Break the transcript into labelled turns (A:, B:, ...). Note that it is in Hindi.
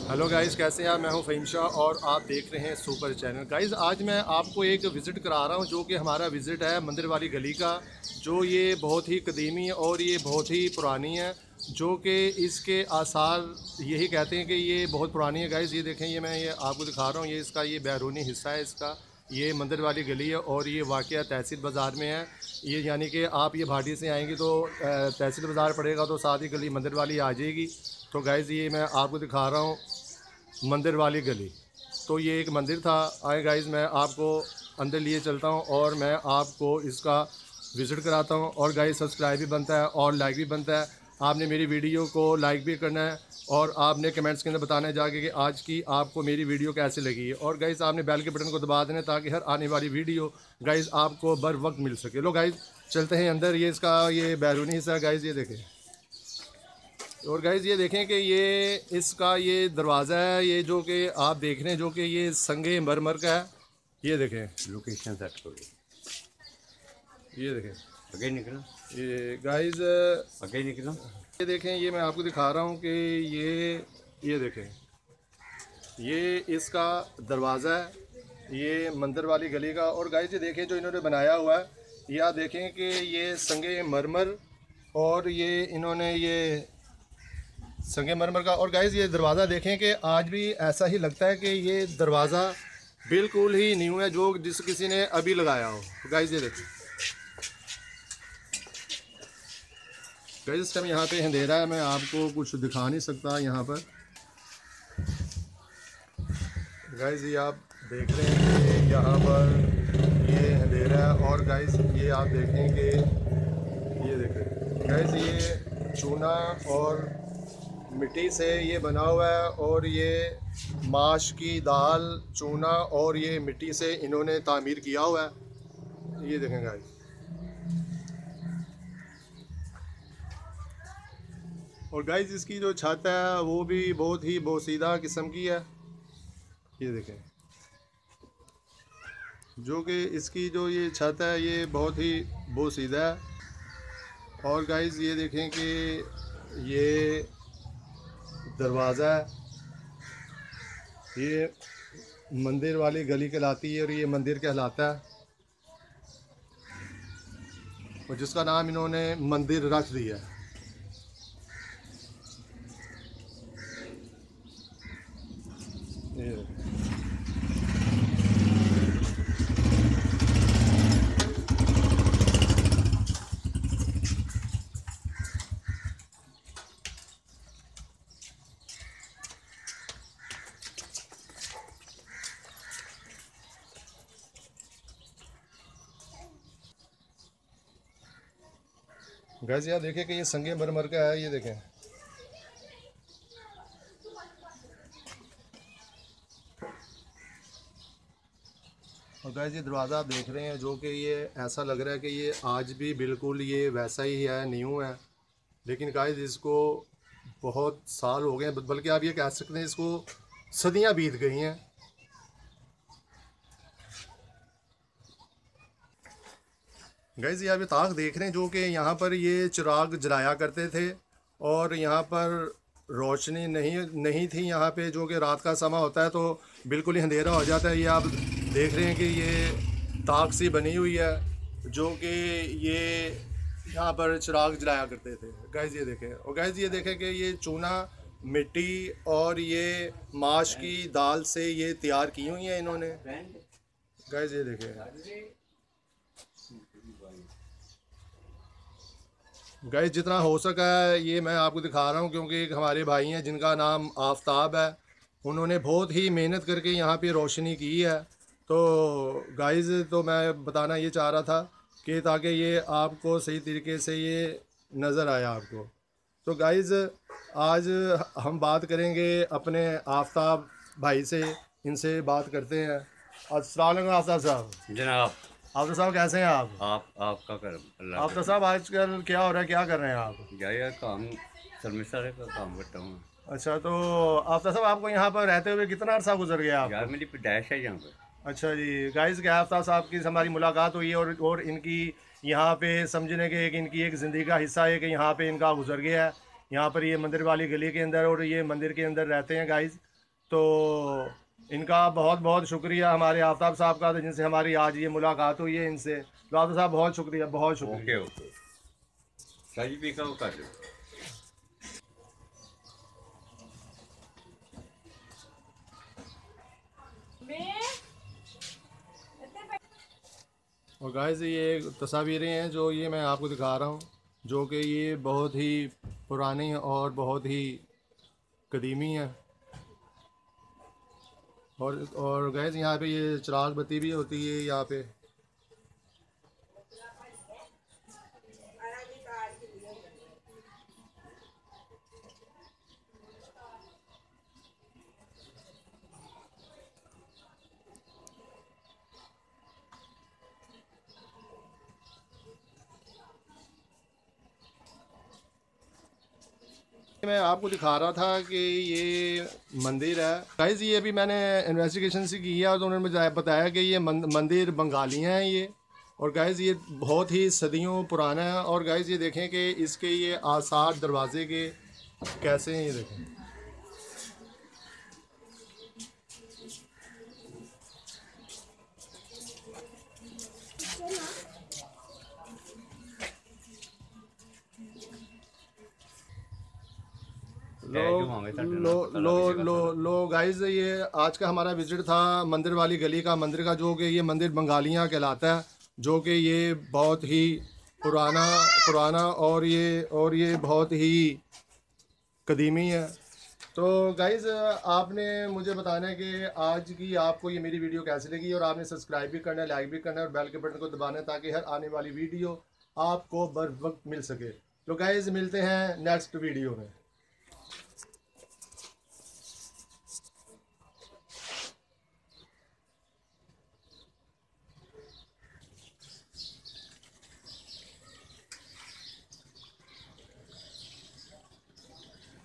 A: हेलो गाइस, कैसे हैं आप? मैं हूं फ़हीम शाह और आप देख रहे हैं सुपर चैनल। गाइस, आज मैं आपको एक विज़िट करा रहा हूं जो कि हमारा विज़िट है मंदिर वाली गली का, जो ये बहुत ही कदीमी और ये बहुत ही पुरानी है, जो कि इसके आसार यही कहते हैं कि ये बहुत पुरानी है। गाइस, ये देखें, ये मैं ये आपको दिखा रहा हूँ, ये इसका ये बैरूनी हिस्सा है इसका। ये मंदिर वाली गली है और ये वाक़या तहसील बाज़ार में है। ये यानी कि आप ये भाटी से आएंगे तो तहसील बाज़ार पड़ेगा तो साथ ही गली मंदिर वाली आ जाएगी। तो गाइस, ये मैं आपको दिखा रहा हूँ मंदिर वाली गली। तो ये एक मंदिर था। आए गाइस, मैं आपको अंदर लिए चलता हूँ और मैं आपको इसका विज़िट कराता हूँ। और गाइस, सब्सक्राइब भी बनता है और लाइक भी बनता है। आपने मेरी वीडियो को लाइक भी करना है और आपने कमेंट्स के अंदर बताना है जाके कि आज की आपको मेरी वीडियो कैसी लगी है। और गाइस, आपने बेल के बटन को दबा देना ताकि हर आने वाली वीडियो गाइस आपको बर वक्त मिल सके। लो गाइस, चलते हैं अंदर। ये इसका ये बैरूनी हिस्सा है गाइस, ये देखें। और गाइज, ये देखें कि ये इसका ये दरवाज़ा है, ये जो कि आप देख रहे हैं, जो कि ये संगे मरमर का है। ये देखें,
B: लोकेशन सेट करो।
A: ये देखें,
B: आगे निकलो,
A: ये गाइज,
B: आगे निकलो।
A: ये देखें, ये मैं आपको दिखा रहा हूँ कि ये देखें, ये इसका दरवाज़ा है ये मंदिर वाली गली का। और गाइज, ये देखें जो इन्होंने बनाया हुआ है, ये आप देखें कि ये संगे मरमर और ये इन्होंने ये संगमरमर का। और गाइज़, ये दरवाज़ा देखें कि आज भी ऐसा ही लगता है कि ये दरवाज़ा बिल्कुल ही न्यू है, जो जिस किसी ने अभी लगाया हो। तो गाइज़, ये देखें गाइज़, इस टाइम यहाँ पे अंधेरा है, मैं आपको कुछ दिखा नहीं सकता यहाँ पर। गाइज़, ये आप देख रहे हैं कि यहाँ पर ये अंधेरा है। और गाइज़, ये आप देखें कि ये देखें गाइज़, ये चूना और मिट्टी से ये बना हुआ है और ये माश की दाल, चूना और ये मिट्टी से इन्होंने तामीर किया हुआ है। ये देखें गाइस। और गाइस, इसकी जो छत है वो भी बहुत ही बोसीदा किस्म की है। ये देखें, जो कि इसकी जो ये छत है ये बहुत ही बोसीदा है। और गाइस, ये देखें कि ये दरवाज़ा है, ये मंदिर वाली गली कहलाती है और ये मंदिर कहलाता है और जिसका नाम इन्होंने मंदिर रख दिया है। ये गैस, यार देखें कि ये संगे मरमर का है। ये देखें, और गैस, ये दरवाज़ा आप देख रहे हैं, जो कि ये ऐसा लग रहा है कि ये आज भी बिल्कुल ये वैसा ही है, न्यू है। लेकिन गाइस, इसको बहुत साल हो गए हैं, बल्कि आप ये कह सकते हैं इसको सदियां बीत गई हैं। गाइस, ये आप ये ताक देख रहे हैं, जो कि यहाँ पर ये चिराग जलाया करते थे और यहाँ पर रोशनी नहीं नहीं थी यहाँ पे, जो कि रात का समय होता है तो बिल्कुल ही अंधेरा हो जाता है। ये आप देख रहे हैं कि ये ताक सी बनी हुई है, जो कि ये यहाँ पर चिराग जलाया करते थे। गाइस, ये देखें, और गाइस, ये देखें कि ये चूना, मिट्टी और ये माश की दाल से ये तैयार की हुई है इन्होंने। गाइस, ये देखें गाइस, जितना हो सका है ये मैं आपको दिखा रहा हूँ, क्योंकि एक हमारे भाई हैं जिनका नाम आफ्ताब है, उन्होंने बहुत ही मेहनत करके यहाँ पे रोशनी की है। तो गाइस, तो मैं बताना ये चाह रहा था कि ताकि ये आपको सही तरीके से ये नज़र आया आपको। तो गाइस, आज हम बात करेंगे अपने आफ्ताब भाई से, इनसे बात करते हैं। अस्सलाम वालेकुम आफ्ताब साहब।
B: जनाब,
A: आफ्ताब साहब, कैसे हैं आप?
B: आपका करम अल्लाह
A: आफ्ताब
B: का।
A: साहब, आजकल क्या हो रहा है, क्या कर रहे हैं आप?
B: यार काम शर्मिस्तर का काम करता हूँ।
A: अच्छा, तो आफ्ताब साहब, आपको यहाँ पर रहते हुए कितना अर्सा गुजर गया
B: यार
A: आपको?
B: मेरी पैदाइश है यहाँ पर।
A: अच्छा जी। गाइस, क्या आफ्ताब साहब की हमारी मुलाकात हुई है और इनकी यहाँ पे समझने के एक इनकी एक ज़िंदगी का हिस्सा है कि यहाँ पे इनका गुजर गया है। यहाँ पर ये मंदिर वाली गली के अंदर और ये मंदिर के अंदर रहते हैं गाइस। तो इनका बहुत बहुत शुक्रिया हमारे आफ्ताब साहब का, तो जिनसे हमारी आज ये मुलाकात हुई है इनसे। तो आफ्ताब साहब बहुत शुक्रिया, बहुत शुक्रिया।
B: ओके ओके शाही भी का वो कर दो।
A: और गाइस ये तस्वीरें हैं जो ये मैं आपको दिखा रहा हूँ, जो कि ये बहुत ही पुरानी और बहुत ही कदीमी है। और गाइस यहाँ पे ये चिराग बत्ती भी होती है यहाँ पे। मैं आपको दिखा रहा था कि ये मंदिर है गाइस, ये अभी मैंने इन्वेस्टिगेशन से की है और तो उन्होंने मुझे बताया कि ये मंदिर बंगालियाँ हैं ये। और गाइस ये बहुत ही सदियों पुराना है। और गाइस ये देखें कि इसके ये आसार दरवाजे के कैसे हैं, ये देखें। लो गाइस, ये आज का हमारा विजिट था मंदिर वाली गली का, मंदिर का, जो कि ये मंदिर बंगालियाँ कहलाता है, जो कि ये बहुत ही पुराना और ये बहुत ही कदीमी है। तो गाइस आपने मुझे बताना है कि आज की आपको ये मेरी वीडियो कैसी लगी, और आपने सब्सक्राइब भी करना है, लाइक भी करना है और बेल के बटन को दबाना है ताकि हर आने वाली वीडियो आपको बर वक्त मिल सके। तो गाइस मिलते हैं नेक्स्ट वीडियो में।